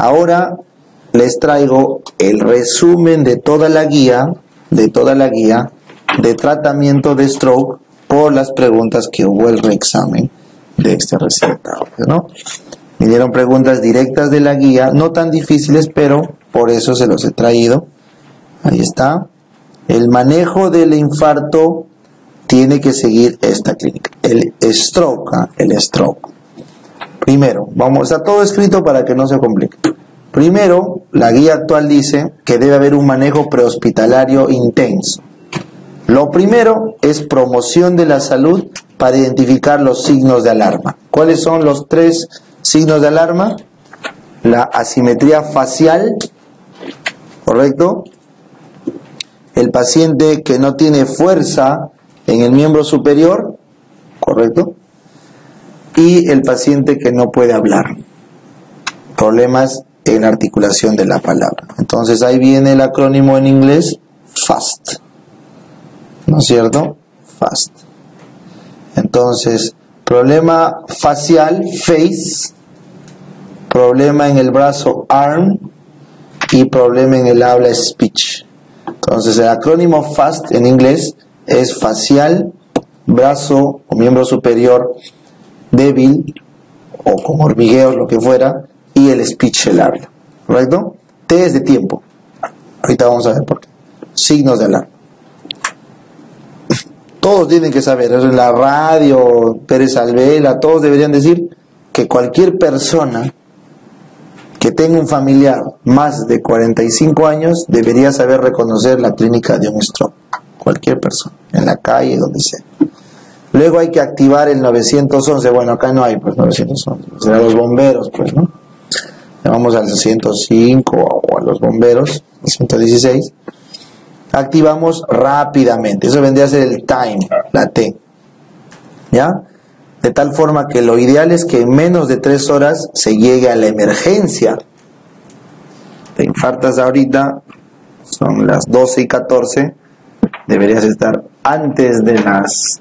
Ahora les traigo el resumen de toda la guía de tratamiento de stroke por las preguntas que hubo el reexamen de este resultado, ¿no? Me dieron preguntas directas de la guía, no tan difíciles, pero por eso se los he traído. Ahí está. El manejo del infarto tiene que seguir esta clínica. El stroke, el stroke. Primero, está todo escrito para que no se complique. Primero, la guía actual dice que debe haber un manejo prehospitalario intenso. Lo primero es promoción de la salud para identificar los signos de alarma. ¿Cuáles son los 3 signos de alarma? La asimetría facial, ¿correcto? El paciente que no tiene fuerza en el miembro superior, ¿correcto? Y el paciente que no puede hablar. Problemas en la articulación de la palabra. Entonces ahí viene el acrónimo en inglés, FAST. ¿No es cierto? FAST. Entonces, problema facial, face, problema en el brazo, arm, y problema en el habla, speech. Entonces, el acrónimo FAST en inglés es facial, brazo o miembro superior débil o con hormigueos, lo que fuera, y el speech, el habla. ¿Correcto? T es de tiempo. Ahorita vamos a ver por qué. Signos de alarma. Todos tienen que saber, eso en la radio, Pérez Alvela, todos deberían decir que cualquier persona que tenga un familiar más de 45 años debería saber reconocer la clínica de un stroke. Cualquier persona, en la calle, donde sea. Luego hay que activar el 911, bueno, acá no hay pues 911, será los bomberos, pues, ¿no? Vamos al 105 o a los bomberos, 116. Activamos rápidamente, eso vendría a ser el time, la T, ¿ya? De tal forma que lo ideal es que en menos de 3 horas se llegue a la emergencia. Te infartas ahorita, son las 12:14, deberías estar antes de las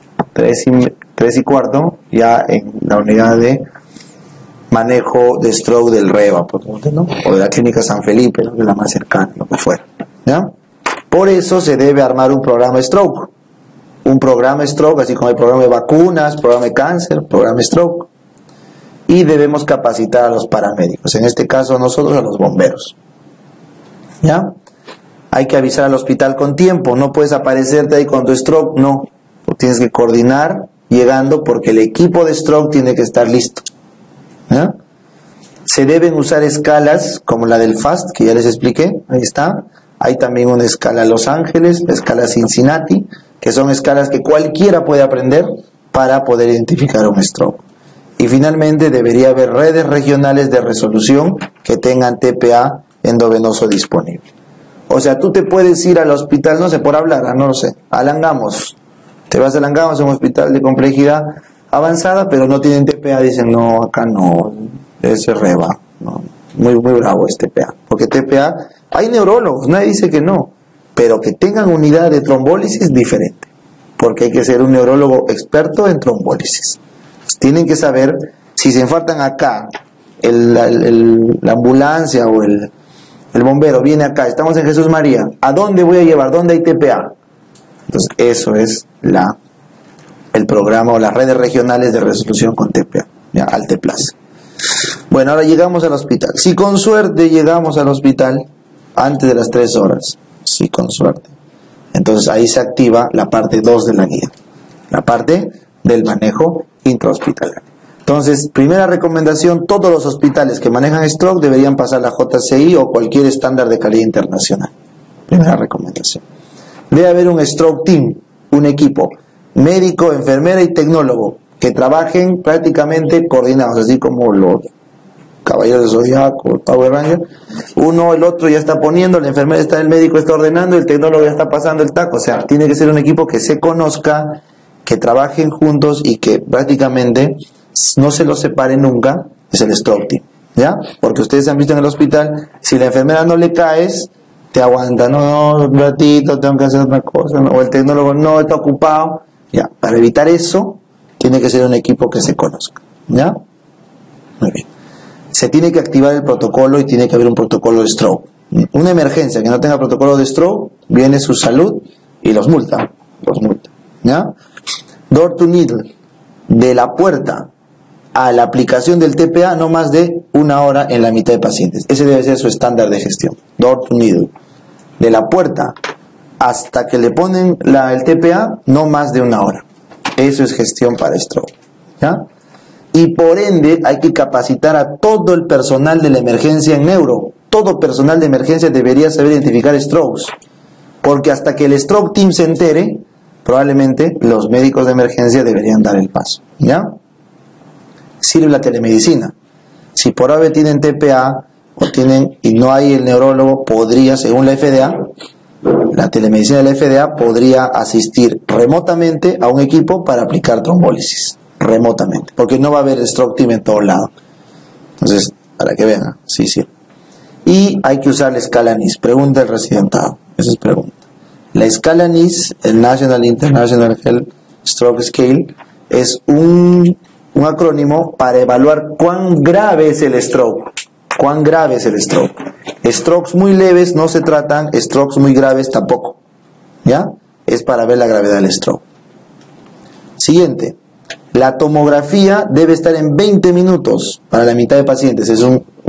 3:15, ya en la unidad de manejo de stroke del REVA, ¿no? O de la clínica San Felipe, ¿no? De la más cercana, lo que fuera, ¿ya? Por eso se debe armar un programa stroke. Un programa stroke, así como el programa de vacunas, programa de cáncer, programa stroke. Y debemos capacitar a los paramédicos, en este caso nosotros a los bomberos. ¿Ya? Hay que avisar al hospital con tiempo, no puedes aparecerte ahí con tu stroke, no. Tú tienes que coordinar llegando porque el equipo de stroke tiene que estar listo. ¿Ya? Se deben usar escalas como la del FAST, que ya les expliqué, ahí está. Hay también una escala Los Ángeles, la escala Cincinnati, que son escalas que cualquiera puede aprender para poder identificar un stroke. Y finalmente debería haber redes regionales de resolución que tengan TPA endovenoso disponible. O sea, tú te puedes ir al hospital, no sé, por hablar, no lo sé, a Langamos. Te vas a Langamos, es un hospital de complejidad avanzada, pero no tienen TPA, dicen, no, acá no, es REVA, no, muy bravo es TPA, porque TPA... Hay neurólogos, nadie dice que no, pero que tengan unidad de trombólisis diferente, porque hay que ser un neurólogo experto en trombólisis. Entonces, tienen que saber, si se infartan acá, la ambulancia o el bombero viene acá, estamos en Jesús María, ¿a dónde voy a llevar? ¿Dónde hay TPA? Entonces, eso es el programa o las redes regionales de resolución con TPA, ya, Alteplas. Bueno, ahora llegamos al hospital. Si con suerte llegamos al hospital antes de las 3 horas, sí, con suerte, entonces ahí se activa la parte 2 de la guía, la parte del manejo intrahospitalario. Entonces, primera recomendación, todos los hospitales que manejan stroke deberían pasar la JCI o cualquier estándar de calidad internacional. Primera recomendación. Debe haber un stroke team, un equipo, médico, enfermera y tecnólogo, que trabajen prácticamente coordinados, así como los Caballeros de Zodiaco, el Power Ranger. Uno, el otro ya está poniendo, la enfermera está, el médico está ordenando, el tecnólogo ya está pasando el taco. O sea, tiene que ser un equipo que se conozca, que trabajen juntos y que prácticamente no se los separe nunca. Es el stroke team, ¿ya? Porque ustedes han visto en el hospital, si la enfermera no le caes, te aguanta, no, un ratito, tengo que hacer otra cosa, no, o el tecnólogo no está ocupado. Ya, para evitar eso, tiene que ser un equipo que se conozca, ¿ya? Muy bien. se tiene que activar el protocolo y tiene que haber un protocolo de stroke. Una emergencia que no tenga protocolo de stroke, viene su salud y los multa. ¿Ya? Door to needle, de la puerta a la aplicación del TPA, no más de 1 hora en la mitad de pacientes. Ese debe ser su estándar de gestión. Door to needle, de la puerta hasta que le ponen el TPA, no más de 1 hora. Eso es gestión para stroke. ¿Ya? Y por ende hay que capacitar a todo el personal de la emergencia en neuro. Todo personal de emergencia debería saber identificar strokes, porque hasta que el stroke team se entere, probablemente los médicos de emergencia deberían dar el paso. ¿Ya? Sirve la telemedicina. Si por ave tienen TPA y no hay el neurólogo, podría, según la FDA, la telemedicina de la FDA podría asistir remotamente a un equipo para aplicar trombólisis. Remotamente, porque no va a haber stroke team en todos lados. Entonces, para que vean, sí. Y hay que usar la escala NIS. Pregunta el residentado. Esa es pregunta. La escala NIS, el National International Health Stroke Scale, es un acrónimo para evaluar cuán grave es el stroke. Cuán grave es el stroke. Strokes muy leves no se tratan, strokes muy graves tampoco. ¿Ya? Es para ver la gravedad del stroke. Siguiente. La tomografía debe estar en 20 minutos para la mitad de pacientes. Es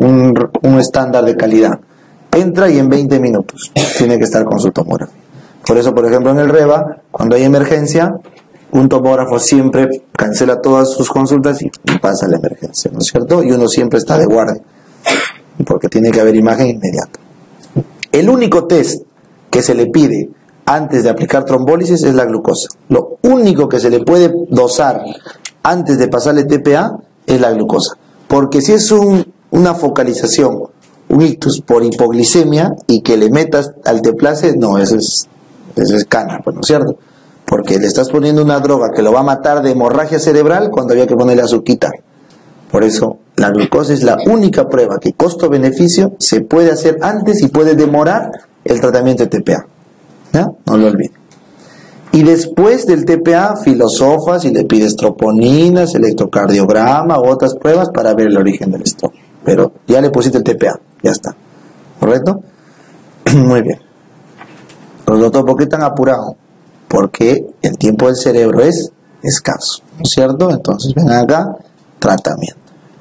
un estándar de calidad. Entra y en 20 minutos tiene que estar con su tomógrafo. Por eso, por ejemplo, en el REVA, cuando hay emergencia, un tomógrafo siempre cancela todas sus consultas y pasa a la emergencia, ¿no es cierto? Y uno siempre está de guardia, porque tiene que haber imagen inmediata. El único test que se le pide antes de aplicar trombólisis es la glucosa. Lo único que se le puede dosar antes de pasarle TPA es la glucosa. Porque si es una focalización, un ictus por hipoglicemia y que le metas al teplace, no, eso es cana, pues, ¿no es cierto? Porque le estás poniendo una droga que lo va a matar de hemorragia cerebral cuando había que ponerle azuquita. Por eso la glucosa es la única prueba que costo-beneficio se puede hacer antes y puede demorar el tratamiento de TPA. ¿Ya? No lo olviden. Y después del TPA, filosofas y le pides troponinas, electrocardiograma u otras pruebas para ver el origen del stroke. Pero ya le pusiste el TPA, ya está. ¿Correcto? Muy bien. Los doctores, ¿por qué tan apurado? Porque el tiempo del cerebro es escaso, ¿no es cierto? Entonces ven acá, tratamiento.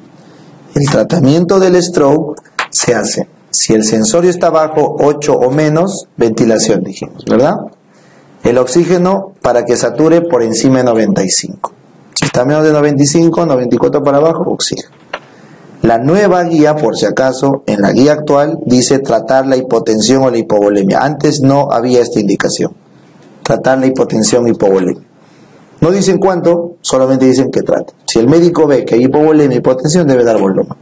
El tratamiento del stroke se hace, si el sensorio está bajo 8 o menos, ventilación, dijimos, ¿verdad? El oxígeno para que sature por encima de 95. Si está menos de 95, 94 para abajo, oxígeno. La nueva guía, por si acaso, en la guía actual, dice tratar la hipotensión o la hipovolemia. Antes no había esta indicación. Tratar la hipotensión y hipovolemia. No dicen cuánto, solamente dicen que trate. Si el médico ve que hay hipovolemia y hipotensión, debe dar volumen.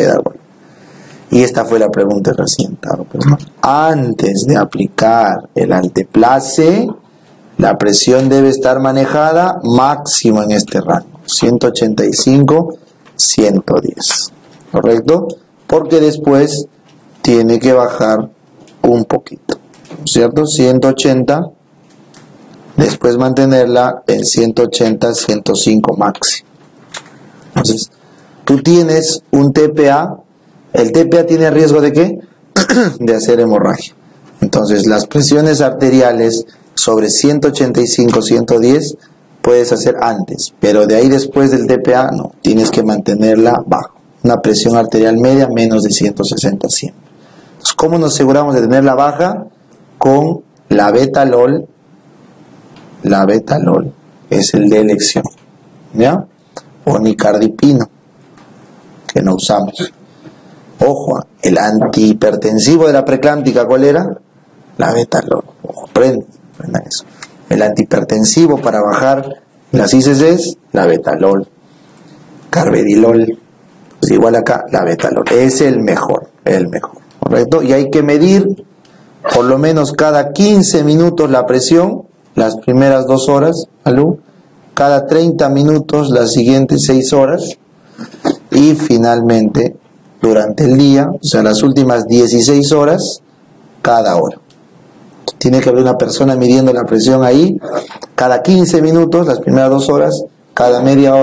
Y esta fue la pregunta del residentado. Antes de aplicar el alteplace, la presión debe estar manejada máximo en este rango. 185, 110. ¿Correcto? Porque después tiene que bajar un poquito. ¿Cierto? 180. Después mantenerla en 180, 105 máximo. Entonces, tú tienes un TPA. ¿El TPA tiene riesgo de qué? De hacer hemorragia. Entonces, las presiones arteriales sobre 185, 110 puedes hacer antes. Pero de ahí después del TPA, no. Tienes que mantenerla bajo. Una presión arterial media menos de 160, 100. Entonces, ¿cómo nos aseguramos de tenerla baja? Con la Betalol. La Betalol es el de elección, ¿ya? O nicardipino, que no usamos. Ojo, el antihipertensivo de la preclámptica, ¿cuál era? La Betalol. Ojo, prendan eso. El antihipertensivo para bajar las ICCs, la Betalol. Carvedilol, pues igual acá, la Betalol. Es el mejor, ¿correcto? Y hay que medir por lo menos cada 15 minutos la presión. Las primeras 2 horas, cada 30 minutos las siguientes 6 horas y finalmente durante el día, o sea, las últimas 16 horas, cada hora. Tiene que haber una persona midiendo la presión ahí, cada 15 minutos, las primeras 2 horas, cada media hora,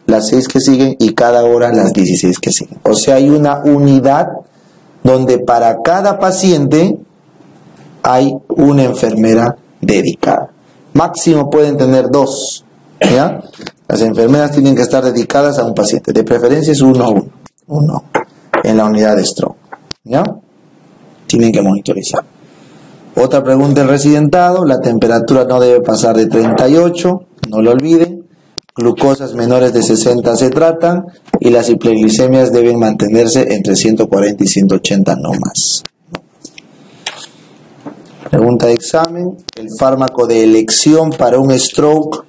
las 6 que siguen y cada hora las 16 que siguen. O sea, hay una unidad donde para cada paciente hay una enfermera dedicada. Máximo pueden tener 2, ¿ya? Las enfermeras tienen que estar dedicadas a un paciente. De preferencia es 1 a 1. 1 en la unidad de stroke, ¿ya? Tienen que monitorizar. Otra pregunta del residentado: la temperatura no debe pasar de 38, no lo olviden. Glucosas menores de 60 se tratan y las hiperglicemias deben mantenerse entre 140 y 180, no más. Pregunta de examen: el fármaco de elección para un stroke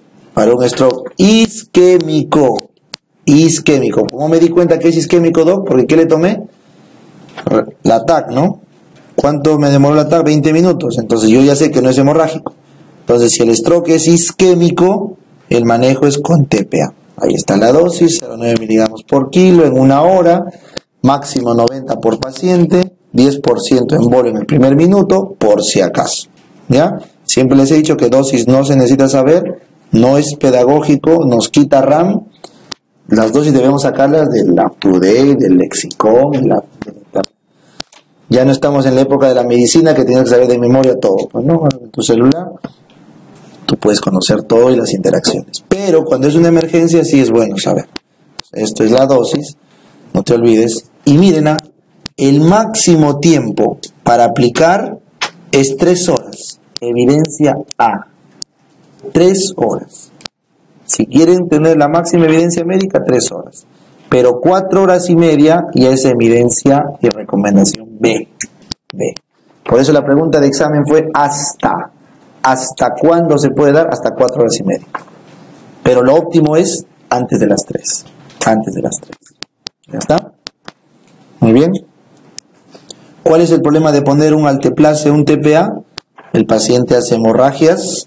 isquémico. ¿Cómo me di cuenta que es isquémico, doc? Porque ¿qué le tomé? La TAC, ¿no? ¿Cuánto me demoró la TAC? 20 minutos. Entonces yo ya sé que no es hemorrágico. Entonces, si el stroke es isquémico, el manejo es con TPA. Ahí está la dosis: 0,9 miligramos por kilo en 1 hora, máximo 90 por paciente, 10% en bolo en el primer minuto, por si acaso. ¿Ya? Siempre les he dicho que dosis no se necesita saber, no es pedagógico, nos quita RAM. Las dosis debemos sacarlas del UpToDate, del lexicón, ya no estamos en la época de la medicina que tienes que saber de memoria todo. Pues no, en tu celular tú puedes conocer todo y las interacciones. Pero cuando es una emergencia sí es bueno saber. Esto es la dosis, no te olvides. Y miren, el máximo tiempo para aplicar es 3 horas. Evidencia A. 3 horas. Si quieren tener la máxima evidencia médica, 3 horas. Pero 4 horas y media ya es evidencia y recomendación B. Por eso la pregunta de examen fue hasta. ¿Hasta cuándo se puede dar? Hasta 4 horas y media. Pero lo óptimo es antes de las 3. Antes de las 3. ¿Ya está? Muy bien. ¿Cuál es el problema de poner un alteplase, un TPA? El paciente hace hemorragias.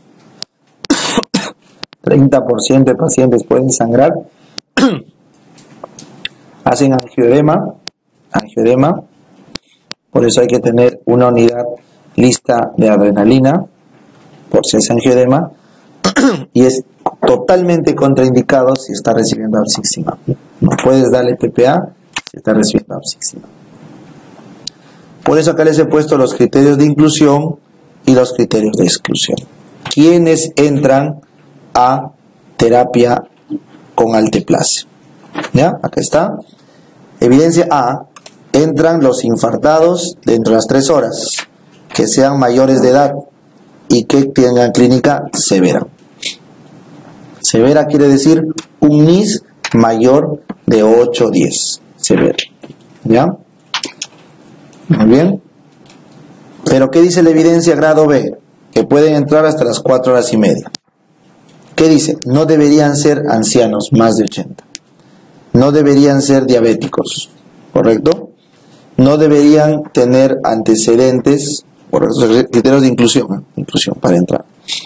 30% de pacientes pueden sangrar. Hacen angioedema. Por eso hay que tener una unidad lista de adrenalina, por si es angioedema. Y es totalmente contraindicado si está recibiendo absciximab. No puedes darle TPA si está recibiendo absciximab. Por eso acá les he puesto los criterios de inclusión y los criterios de exclusión. ¿Quiénes entran a terapia con alteplase? ¿Ya? Acá está. Evidencia A: entran los infartados dentro de las 3 horas, que sean mayores de edad y que tengan clínica severa. Severa quiere decir un NIS mayor de 8 o 10. Severa. ¿Ya? Muy bien. Pero ¿qué dice la evidencia grado B? Que pueden entrar hasta las 4 horas y media. ¿Qué dice? No deberían ser ancianos, más de 80. No deberían ser diabéticos, ¿correcto? No deberían tener antecedentes, por los criterios de inclusión para entrar.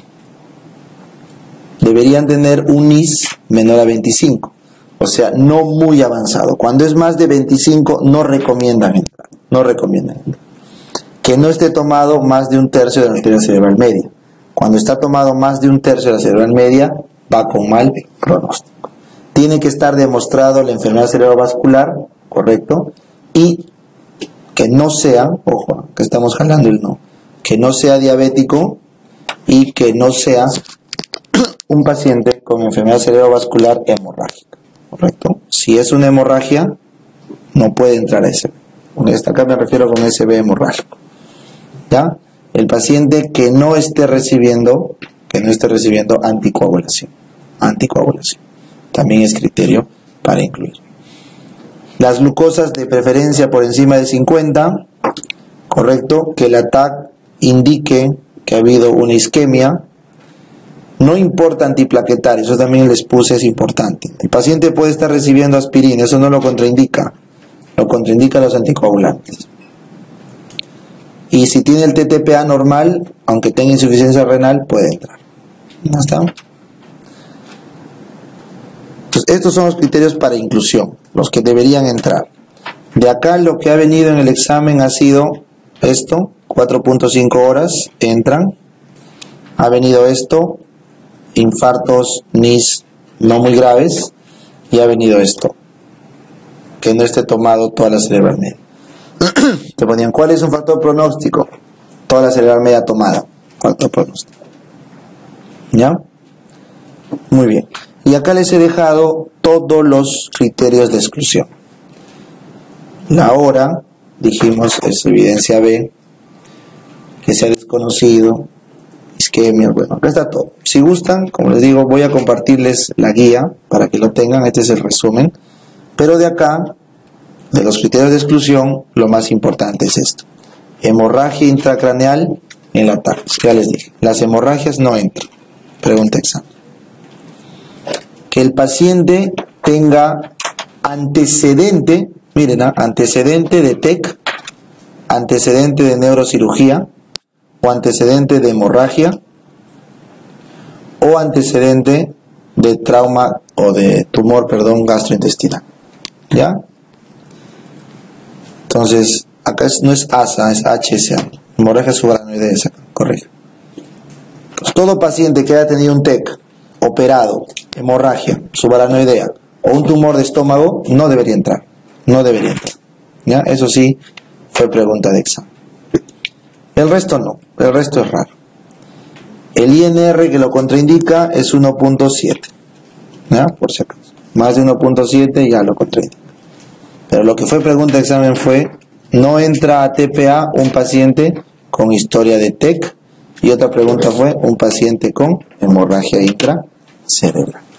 Deberían tener un NIS menor a 25, o sea, no muy avanzado. Cuando es más de 25 no recomiendan entrar, Que no esté tomado más de 1/3 de la arteria cerebral media. Cuando está tomado más de 1/3 de la cerebral media, va con mal pronóstico. Tiene que estar demostrado la enfermedad cerebrovascular, ¿correcto? Y que no sea, ojo, que estamos jalando el no, que no sea diabético y que no sea un paciente con enfermedad cerebrovascular hemorrágica, ¿correcto? Si es una hemorragia, no puede entrar a SB. Acá me refiero con SB hemorrágico. ¿Ya? El paciente que no esté recibiendo anticoagulación. También es criterio para incluir. Las glucosas de preferencia por encima de 50, correcto, que la TAC indique que ha habido una isquemia. No importa antiplaquetario, eso también les puse, es importante. El paciente puede estar recibiendo aspirina, eso no lo contraindica. Lo contraindica los anticoagulantes. Y si tiene el TTPA normal, aunque tenga insuficiencia renal, puede entrar. ¿Ya está? Entonces, estos son los criterios para inclusión, los que deberían entrar. De acá lo que ha venido en el examen ha sido esto, 4.5 horas, entran. Ha venido esto, infartos NIS no muy graves. y ha venido esto, que no esté tomado toda la cerebral media. Te ponían, ¿cuál es un factor pronóstico? Toda la cerebral media tomada, factor pronóstico. ¿Ya? Muy bien. Y acá les he dejado todos los criterios de exclusión. La hora, dijimos, es evidencia B, que sea desconocido, isquemia, bueno, acá está todo. Si gustan, como les digo, voy a compartirles la guía para que lo tengan, este es el resumen, pero de acá, de los criterios de exclusión, lo más importante es esto: hemorragia intracraneal en la TAC. Ya les dije, las hemorragias no entran. Pregunta examen. Que el paciente tenga antecedente, miren, antecedente de TEC, antecedente de neurocirugía, o antecedente de hemorragia, o antecedente de trauma o de tumor, gastrointestinal. ¿Ya? Entonces, acá no es ASA, es HSA, hemorragia subaracnoidea, correcto. Pues todo paciente que haya tenido un TEC operado, hemorragia subaracnoidea o un tumor de estómago, no debería entrar. No debería entrar. ¿Ya? Eso sí, fue pregunta de examen. El resto no, el resto es raro. El INR que lo contraindica es 1.7. ¿Ya? Por si acaso. Más de 1.7 ya lo contraindica. Pero lo que fue pregunta de examen fue, no entra a TPA un paciente con historia de TEC, y otra pregunta fue un paciente con hemorragia intracerebral.